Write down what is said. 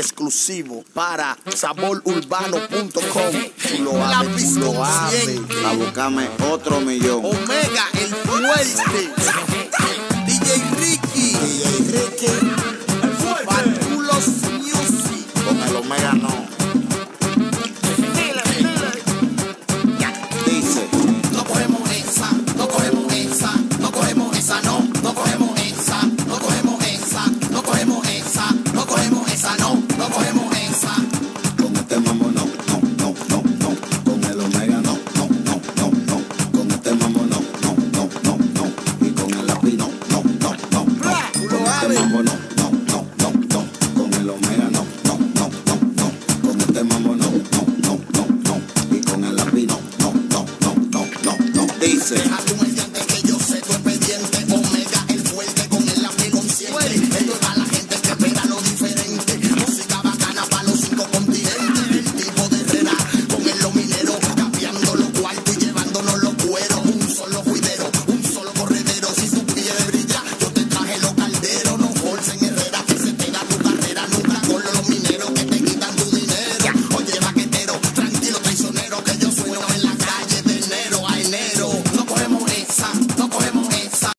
exclusivo para saborurbano.com. Tú lo haces, A buscarme otro millón. Omega, el fuerte. DJ Ricky. Fatulos Music. Con el Omega no. Dice. No cogemos esa, no cogemos esa, no cogemos esa, no cogemos esa, no cogemos esa, no cogemos esa, no cogemos esa, no cogemos esa. Con este mambo no. Con el Omega no. Con este mambo no. Y con el lápiz no. Con este mambo no. Con el Omega no. Con este mambo no. Y con el lápiz no. Dice.